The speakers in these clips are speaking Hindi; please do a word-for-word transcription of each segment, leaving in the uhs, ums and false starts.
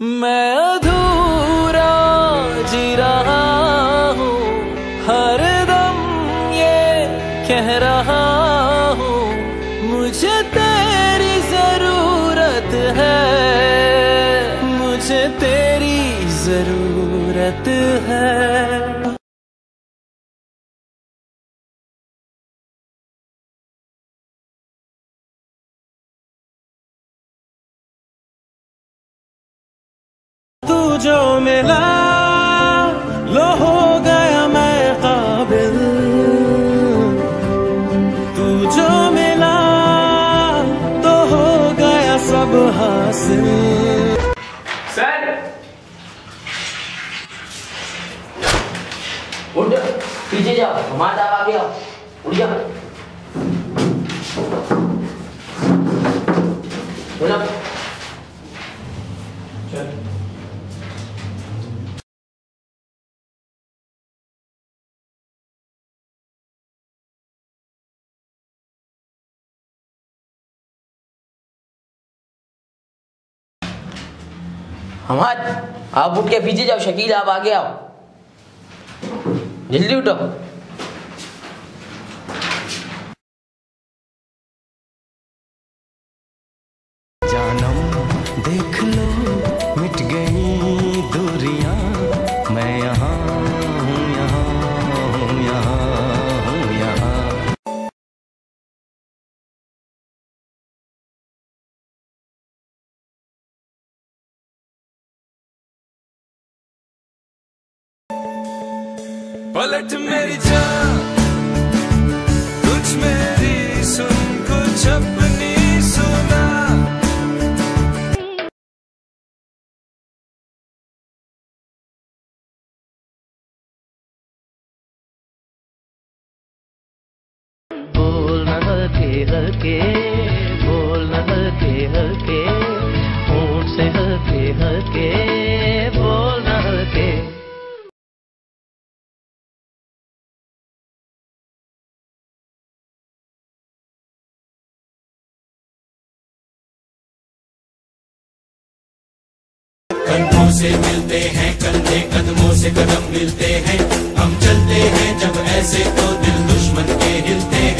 मैं अधूरा जी रहा हूँ, हर दम ये कह रहा हूँ, मुझे तेरी जरूरत है, मुझे तेरी जरूरत है। तू जो मिला लो हो गया मैं काबिल, तू जो मिला तो हो गया सब हासिल। सर उठ, पीछे जाओ, हमारा दाव आ गया, उठ जाओ। बोलो चल। हमाद आप उठ के पीछे जाओ, शकील आप आगे आओ, जल्दी उठो। जानम देख लो मिट गई दूरियां, मैं यहाँ हूँ, यहाँ हूँ, यहाँ हूँ, यहाँ। पलट मेरी जान कुछ मेरी सुन, कुछ अपनी सुना। बोल न हल्के हल्के, बोल न हल्के हल्के, होंठ से हल्के हल्के, बोल न हल्के। कंधों से मिलते हैं कंधे, कदमों से कदम मिलते हैं, हम चलते हैं जब ऐसे तो दिल दुश्मन के हिलते हैं।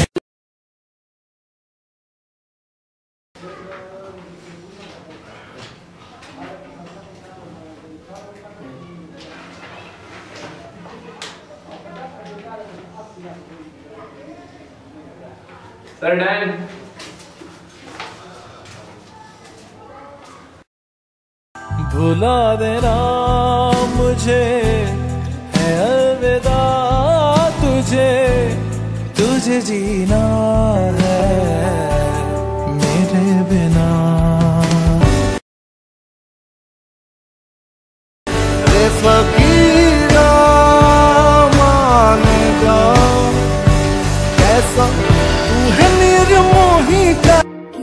Sir done. भुला देना मुझे है अलविदा, तुझे तुझे जीना है मेरे बिना। रे फकीरा मान जा, कैसा तू है निर्मोही का।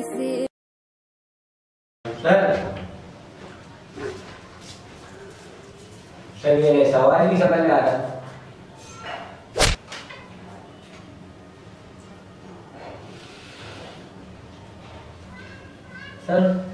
सर ये सवाल नहीं समझ में आ रहा। सर